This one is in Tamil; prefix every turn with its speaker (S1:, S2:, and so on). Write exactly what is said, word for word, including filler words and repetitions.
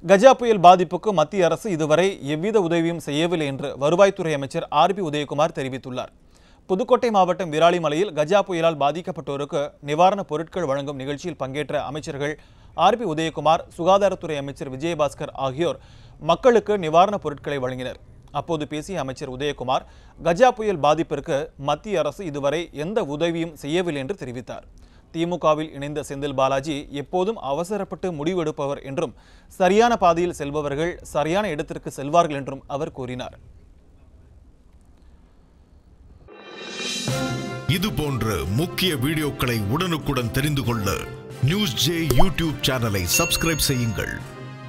S1: கஜா புயல் பாதிப்புக்கு மத்திய அரசு இதுவரை எவ்வித உதவியும் செய்யவில்லை என்று வருவாய்த்துறை அமைச்சர் ஆர் பி உதயகுமார் தெரிவித்துள்ளார். புதுக்கோட்டை மாவட்டம் விராலிமலையில் கஜா புயலால் பாதிக்கப்பட்டோருக்கு நிவாரணப் பொருட்கள் வழங்கும் நிகழ்ச்சியில் பங்கேற்ற அமைச்சர்கள் ஆர் பி உதயகுமார், சுகாதாரத்துறை அமைச்சர் விஜயபாஸ்கர் ஆகியோர் மக்களுக்கு நிவாரணப் பொருட்களை வழங்கினர். அப்போது பேசிய அமைச்சர் உதயகுமார், கஜா புயல் பாதிப்பிற்கு மத்திய அரசு இதுவரை எந்த உதவியும் செய்யவில்லை என்று தெரிவித்தார். திமுகவில் இணைந்த செந்தில் பாலாஜி எப்போதும் அவசரப்பட்டு முடிவெடுப்பவர் என்றும், சரியான பாதையில் செல்பவர்கள் சரியான இடத்திற்கு செல்வார்கள் என்றும் அவர் கூறினார்.
S2: இது போன்ற முக்கிய வீடியோக்களை உடனுக்குடன் தெரிந்து கொள்ள நியூஸ் ஜே யூடியூப் சேனலை சப்ஸ்கிரைப் செய்யுங்கள்.